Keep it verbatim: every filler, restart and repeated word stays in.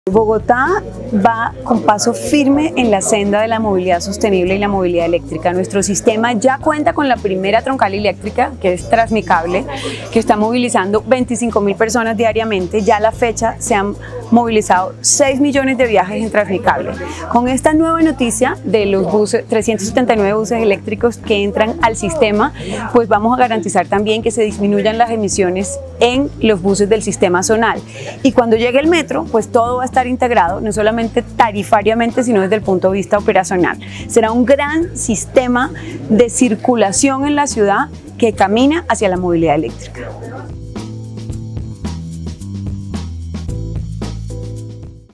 Bogotá va con paso firme en la senda de la movilidad sostenible y la movilidad eléctrica. Nuestro sistema ya cuenta con la primera troncal eléctrica, que es Transmicable, que está movilizando veinticinco mil personas diariamente. Ya a la fecha se han movilizado seis millones de viajes en Transmicable. Con esta nueva noticia de los buses, trescientos setenta y nueve buses eléctricos que entran al sistema, pues vamos a garantizar también que se disminuyan las emisiones en los buses del sistema zonal. Y cuando llegue el metro, pues todo va a estar integrado, no solamente tarifariamente, sino desde el punto de vista operacional. Será un gran sistema de circulación en la ciudad que camina hacia la movilidad eléctrica.